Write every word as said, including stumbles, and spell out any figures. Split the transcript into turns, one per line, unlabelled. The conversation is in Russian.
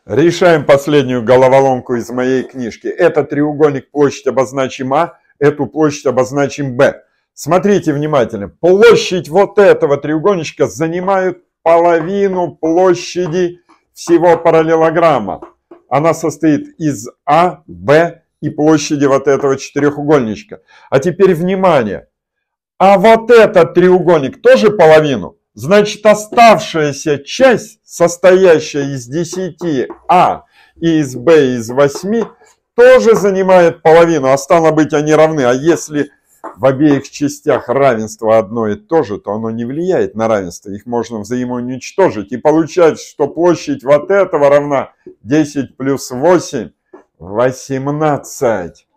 Решаем последнюю головоломку из моей книжки. Это треугольник, площадь обозначим А, эту площадь обозначим Б. Смотрите внимательно. Площадь вот этого треугольничка занимает половину площади всего параллелограмма. Она состоит из А, Б и площади вот этого четырехугольничка. А теперь внимание. А вот этот треугольник тоже половину. Значит, оставшаяся часть, состоящая из десяти А и из Б и из восьми, тоже занимает половину. А стало быть, они равны. А если в обеих частях равенство одно и то же, то оно не влияет на равенство. Их можно взаимоуничтожить. И получается, что площадь вот этого равна десять плюс восемь, восемнадцать.